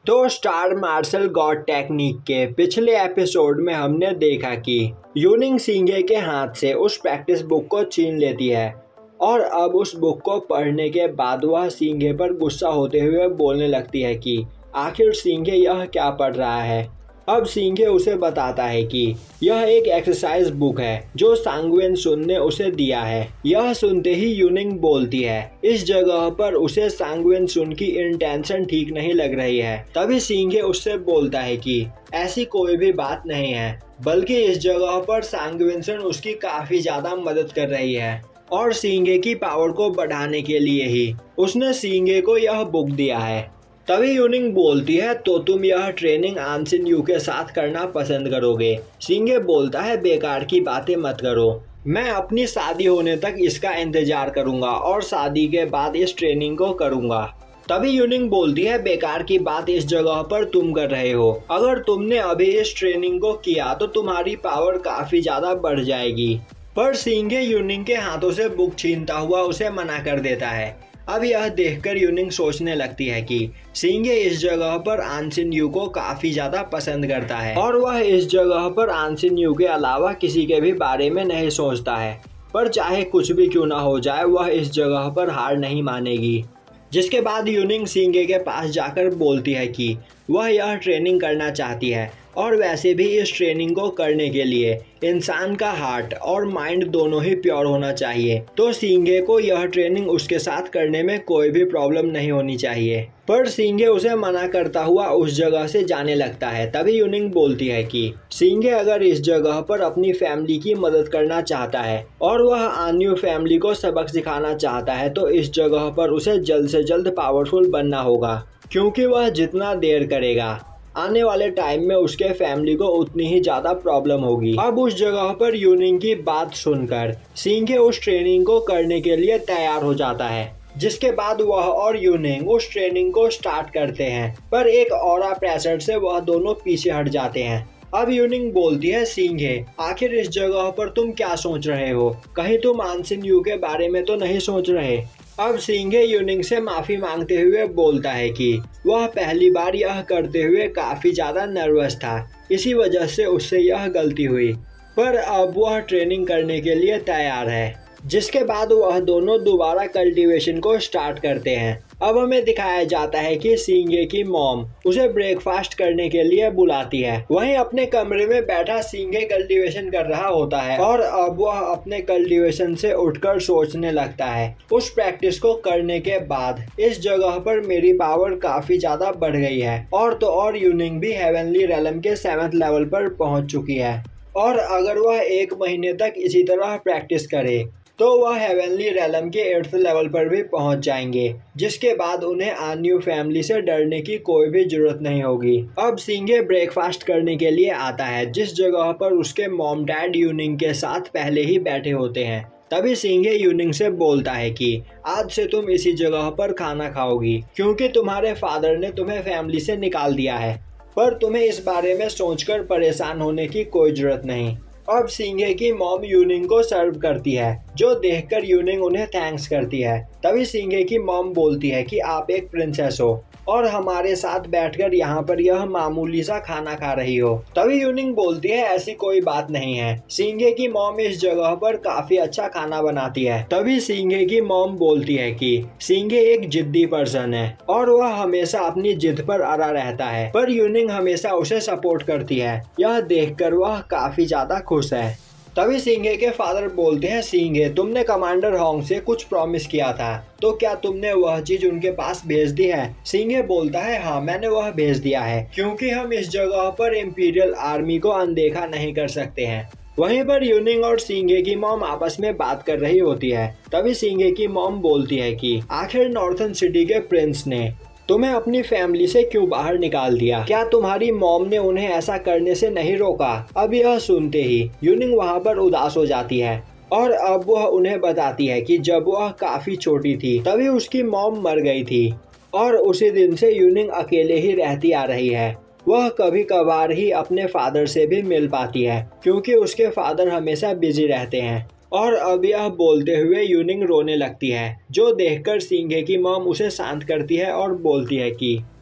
तो star martial God technique के पिछले एपिसोड में हमने देखा कि यूनिंग सिंघे के हाथ से उस प्रैक्टिस बुक को छीन लेती है और अब उस बुक को पढ़ने के बाद वह सिंघे पर गुस्सा होते हुए बोलने लगती है कि आखिर सिंघे यह क्या पढ़ रहा है। अब सिंघे उसे बताता है कि यह एक एक्सरसाइज बुक है जो सांगवेन सुन ने उसे दिया है। यह सुनते ही यूनिंग बोलती है इस जगह पर उसे सांगवेन सुन की इंटेंशन ठीक नहीं लग रही है। तभी सिंघे उससे बोलता है कि ऐसी कोई भी बात नहीं है, बल्कि इस जगह पर सांगवेन सुन उसकी काफी ज्यादा मदद कर रही है और सिंघे की पावर को बढ़ाने के लिए ही उसने सिंघे को यह बुक दिया है। तभी यूनिंग बोलती है तो तुम यह ट्रेनिंग आनसिन यू के साथ करना पसंद करोगे। सिंघे बोलता है बेकार की बातें मत करो, मैं अपनी शादी होने तक इसका इंतजार करूंगा और शादी के बाद इस ट्रेनिंग को करूंगा। तभी यूनिंग बोलती है बेकार की बात इस जगह पर तुम कर रहे हो, अगर तुमने अभी इस ट्रेनिंग को किया तो तुम्हारी पावर काफी ज्यादा बढ़ जाएगी। पर सिंघे यूनिंग के हाथों से बुक छीनता हुआ उसे मना कर देता है। अब यह देखकर यूनिंग सोचने लगती है कि सिंघे इस जगह पर आनसिन यू को काफी ज्यादा पसंद करता है और वह इस जगह पर आनसिन यू के अलावा किसी के भी बारे में नहीं सोचता है। पर चाहे कुछ भी क्यों ना हो जाए वह इस जगह पर हार नहीं मानेगी। जिसके बाद यूनिंग सिंघे के पास जाकर बोलती है कि वह यह ट्रेनिंग करना चाहती है और वैसे भी इस ट्रेनिंग को करने के लिए इंसान का हार्ट और माइंड दोनों ही प्योर होना चाहिए। तो सिंघे को यह ट्रेनिंग उसके साथ करने में कोई भी प्रॉब्लम नहीं होनी चाहिए। पर सिंघे उसे मना करता हुआ उस जगह से जाने लगता है। तभी यूनिंग बोलती है कि सिंघे अगर इस जगह पर अपनी फैमिली की मदद करना चाहता है और वह आन्यू फैमिली को सबक सिखाना चाहता है तो इस जगह पर उसे जल्द से जल्द पावरफुल बनना होगा, क्योंकि वह जितना देर करेगा आने वाले टाइम में उसके फैमिली को उतनी ही ज्यादा प्रॉब्लम होगी। अब उस जगह पर यूनिंग की बात सुनकर सिंघे उस ट्रेनिंग को करने के लिए तैयार हो जाता है। जिसके बाद वह और यूनिंग उस ट्रेनिंग को स्टार्ट करते हैं, पर एक ऑरा प्रेशर से वह दोनों पीछे हट जाते हैं। अब यूनिंग बोलती है सिंघे आखिर इस जगह पर तुम क्या सोच रहे हो, कहीं तुम आनसिन यू के बारे में तो नहीं सोच रहे। अब सिंघे यूनिंग से माफी मांगते हुए बोलता है कि वह पहली बार यह करते हुए काफी ज्यादा नर्वस था, इसी वजह से उससे यह गलती हुई, पर अब वह ट्रेनिंग करने के लिए तैयार है। जिसके बाद वह दोनों दोबारा कल्टीवेशन को स्टार्ट करते हैं। अब हमें दिखाया जाता है कि सिंघे की मॉम उसे ब्रेकफास्ट करने के लिए बुलाती है। वहीं अपने कमरे में बैठा सिंघे कल्टीवेशन कर रहा होता है और अब वह अपने कल्टीवेशन से उठकर सोचने लगता है उस प्रैक्टिस को करने के बाद इस जगह पर मेरी पावर काफी ज्यादा बढ़ गई है और तो और यूनिंग भी हेवनली रेलम के 7th लेवल पर पहुंच चुकी है और अगर वह 1 महीने तक इसी तरह प्रैक्टिस करे तो वह हेवनली रेलम के 8th लेवल पर भी पहुंच जाएंगे, जिसके बाद उन्हें आन्यू फैमिली से डरने की कोई भी जरूरत नहीं होगी। अब सिंघे ब्रेकफास्ट करने के लिए आता है, जिस जगह पर उसके मॉम डैड यूनिंग के साथ पहले ही बैठे होते हैं। तभी सिंघे यूनिंग से बोलता है कि आज से तुम इसी जगह पर खाना खाओगी, क्योंकि तुम्हारे फादर ने तुम्हें फैमिली से निकाल दिया है, पर तुम्हें इस बारे में सोचकर परेशान होने की कोई जरूरत नहीं। अब सिंघे की मॉम यूनिंग को सर्व करती है, जो देखकर यूनिंग उन्हें थैंक्स करती है। तभी सिंघे की मॉम बोलती है कि आप एक प्रिंसेस हो और हमारे साथ बैठकर यहाँ पर यह मामूली सा खाना खा रही हो। तभी यूनिंग बोलती है ऐसी कोई बात नहीं है, सिंघे की मॉम इस जगह पर काफी अच्छा खाना बनाती है। तभी सिंघे की मॉम बोलती है कि सिंघे एक जिद्दी पर्सन है और वह हमेशा अपनी जिद पर अड़ा रहता है, पर यूनिंग हमेशा उसे सपोर्ट करती है। यह देखकर वह काफी ज्यादा खुश है। तभी सिंघे के फादर बोलते हैं सिंघे तुमने कमांडर होंग से कुछ प्रॉमिस किया था, तो क्या तुमने वह चीज उनके पास भेज दी है। सिंघे बोलता है हाँ मैंने वह भेज दिया है, क्योंकि हम इस जगह पर इंपीरियल आर्मी को अनदेखा नहीं कर सकते हैं। वहीं पर यूनिंग और सिंघे की मॉम आपस में बात कर रही होती है। तभी सिंघे की मॉम बोलती है कि आखिर नॉर्थन सिटी के प्रिंस ने तुम्हें अपनी फैमिली से क्यों बाहर निकाल दिया, क्या तुम्हारी मॉम ने उन्हें ऐसा करने से नहीं रोका। अब यह सुनते ही यूनिंग वहां पर उदास हो जाती है और अब वह उन्हें बताती है कि जब वह काफी छोटी थी तभी उसकी मॉम मर गई थी और उसी दिन से यूनिंग अकेले ही रहती आ रही है। वह कभी कभार ही अपने फादर से भी मिल पाती है, क्योंकि उसके फादर हमेशा बिजी रहते हैं। और अब यह बोलते हुए यूनिंग रोने लगती है, जो देखकर सिंघे की मॉम उसे शांत करती है और बोलती है कि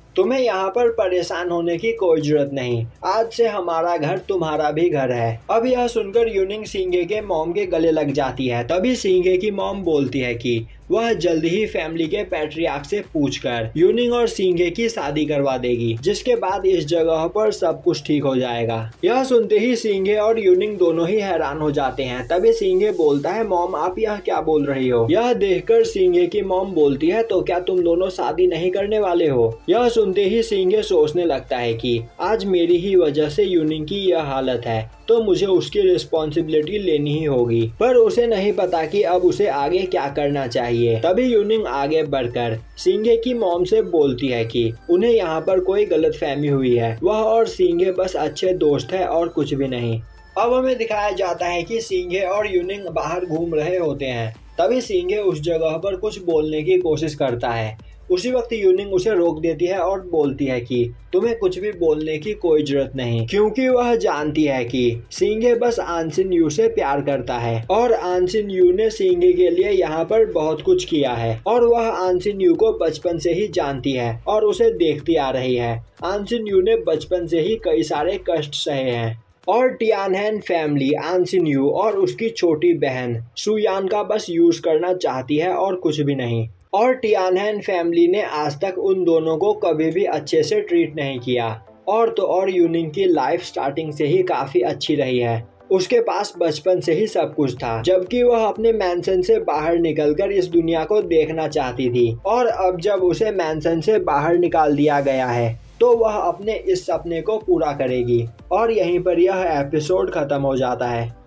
तुम्हें यहाँ पर परेशान होने की कोई जरूरत नहीं, आज से हमारा घर तुम्हारा भी घर है। अब यह सुनकर यूनिंग सिंघे के मॉम के गले लग जाती है। तभी सिंघे की मॉम बोलती है कि वह जल्द ही फैमिली के पैट्रियार्क से पूछकर यूनिंग और सिंघे की शादी करवा देगी, जिसके बाद इस जगह पर सब कुछ ठीक हो जाएगा। यह सुनते ही सिंघे और यूनिंग दोनों ही हैरान हो जाते हैं। तभी सिंघे बोलता है, मॉम आप यह क्या बोल रही हो? यह देखकर सिंघे की मॉम बोलती है, तो क्या तुम दोनों शादी नहीं करने वाले हो? यह सुनते ही सिंघे सोचने लगता है कि आज मेरी ही वजह से यूनिंग की यह हालत है, तो मुझे उसकी रिस्पॉन्सिबिलिटी लेनी ही होगी। पर उसे नहीं पता कि अब उसे आगे क्या करना चाहिए। तभी यूनिंग आगे बढ़कर सिंघे की मॉम से बोलती है कि उन्हें यहाँ पर कोई गलतफहमी हुई है, वह और सिंघे बस अच्छे दोस्त है और कुछ भी नहीं। अब हमें दिखाया जाता है कि सिंघे और यूनिंग बाहर घूम रहे होते हैं। तभी सिंघे उस जगह पर कुछ बोलने की कोशिश करता है। उसी वक्त यूनिंग उसे रोक देती है और बोलती है कि तुम्हें कुछ भी बोलने की कोई जरूरत नहीं, क्योंकि वह जानती है कि सिंघे बस आंसिन यू से प्यार करता है और आंसिन यू ने सिंघे के लिए यहाँ पर बहुत कुछ किया है और वह आंसिन यू को बचपन से ही जानती है और उसे देखती आ रही है। आंसिन यू ने बचपन से ही कई सारे कष्ट सहे हैं और टियानहेन फैमिली आंसिन यू और उसकी छोटी बहन सुयान का बस यूज करना चाहती है और कुछ भी नहीं। और टियानहेन फैमिली ने आज तक उन दोनों को कभी भी अच्छे से ट्रीट नहीं किया। और तो और यूनिंग की लाइफ स्टार्टिंग से ही काफी अच्छी रही है, उसके पास बचपन से ही सब कुछ था, जबकि वह अपने मैंसन से बाहर निकलकर इस दुनिया को देखना चाहती थी। और अब जब उसे मैंसन से बाहर निकाल दिया गया है तो वह अपने इस सपने को पूरा करेगी। और यहीं पर यह एपिसोड खत्म हो जाता है।